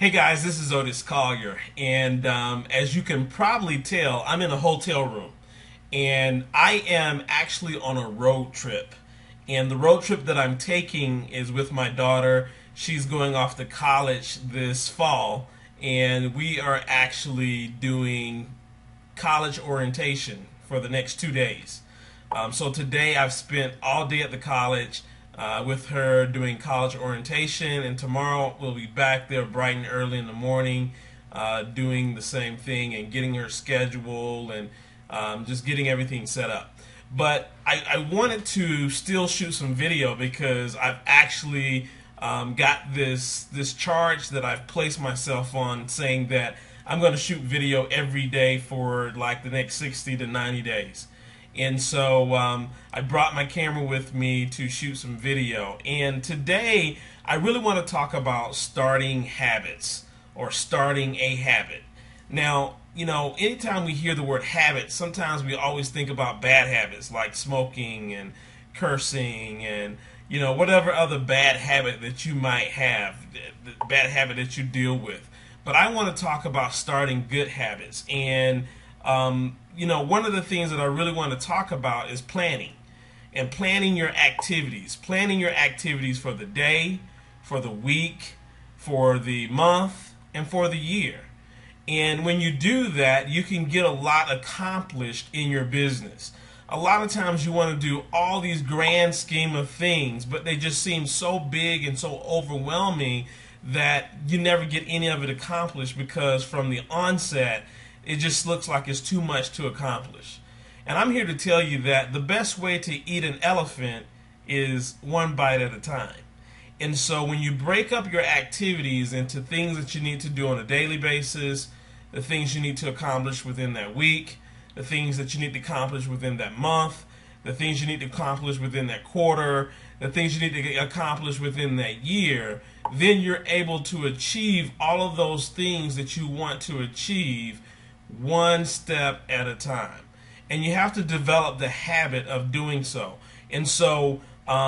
Hey guys, this is Otis Collier, and as you can probably tell, I'm in a hotel room, and I am actually on a road trip. And the road trip that I'm taking is with my daughter. She's going off to college this fall, and we are actually doing college orientation for the next 2 days. So today I've spent all day at the college with her doing college orientation, and tomorrow we'll be back there bright and early in the morning doing the same thing and getting her schedule and just getting everything set up. But I wanted to still shoot some video because I've actually got this charge that I've placed myself on, saying that I'm going to shoot video every day for like the next 60 to 90 days. And so I brought my camera with me to shoot some video. And today I really want to talk about starting habits or starting a habit. Now, you know, anytime we hear the word habit, sometimes we always think about bad habits like smoking and cursing and, you know, whatever other bad habit that you might have, the bad habit that you deal with. But I want to talk about starting good habits. And you know, one of the things that I really want to talk about is planning and planning your activities. Planning your activities for the day, for the week, for the month, and for the year. And when you do that, you can get a lot accomplished in your business. A lot of times you want to do all these grand scheme of things, but they just seem so big and so overwhelming that you never get any of it accomplished because from the onset, it just looks like it's too much to accomplish. And I'm here to tell you that the best way to eat an elephant is one bite at a time. And so when you break up your activities into things that you need to do on a daily basis, the things you need to accomplish within that week, the things that you need to accomplish within that month, the things you need to accomplish within that quarter, the things you need to accomplish within that year, then you're able to achieve all of those things that you want to achieve one step at a time. And you have to develop the habit of doing so. And so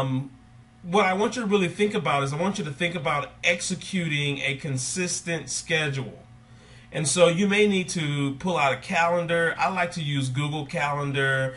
what I want you to really think about is I want you to think about executing a consistent schedule. And so you may need to pull out a calendar. I like to use Google Calendar.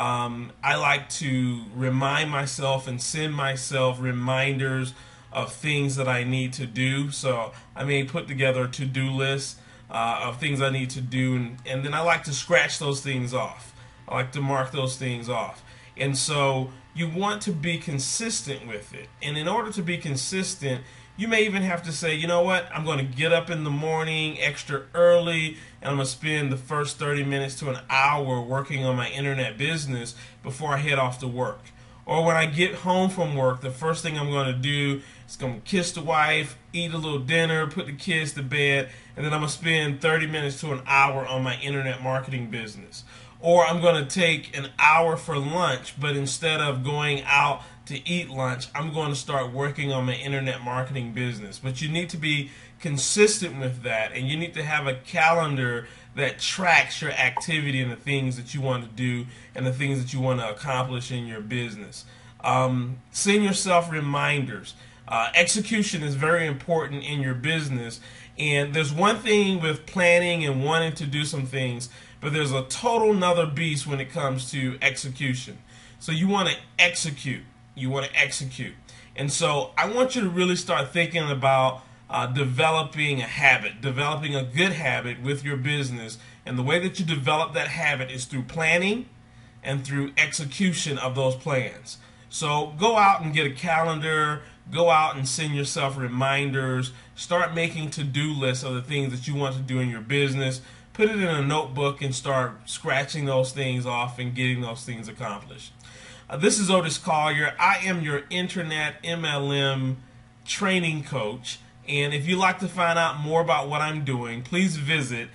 I like to remind myself and send myself reminders of things that I need to do. So I may put together a to-do list of things I need to do, and then I like to scratch those things off. I like to mark those things off. And so you want to be consistent with it. And in order to be consistent, you may even have to say, you know what, I'm going to get up in the morning extra early, and I'm going to spend the first 30 minutes to an hour working on my internet business before I head off to work. Or when I get home from work, the first thing I'm going to do is going to kiss the wife, eat a little dinner, put the kids to bed, and then I'm going to spend 30 minutes to an hour on my internet marketing business. Or I'm going to take an hour for lunch, but instead of going out to eat lunch, I'm going to start working on my internet marketing business. But you need to be consistent with that, and you need to have a calendar that tracks your activity and the things that you want to do and the things that you want to accomplish in your business. Send yourself reminders. Execution is very important in your business, and there's one thing with planning and wanting to do some things, but there's a total nother beast when it comes to execution. So you want to execute. You want to execute. And so I want you to really start thinking about developing a habit, developing a good habit with your business. And the way that you develop that habit is through planning and through execution of those plans. So go out and get a calendar, go out and send yourself reminders, start making to-do lists of the things that you want to do in your business, put it in a notebook and start scratching those things off and getting those things accomplished. This is Otis Collier. I am your Internet MLM training coach. And if you'd like to find out more about what I'm doing, please visit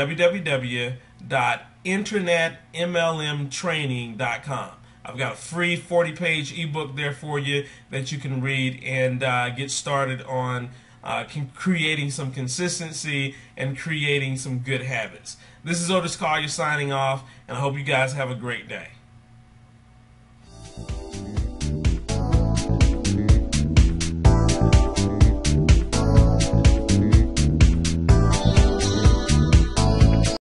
www.internetmlmtraining.com. I've got a free 40-page ebook there for you that you can read and get started on creating some consistency and creating some good habits. This is Otis Collier signing off, and I hope you guys have a great day.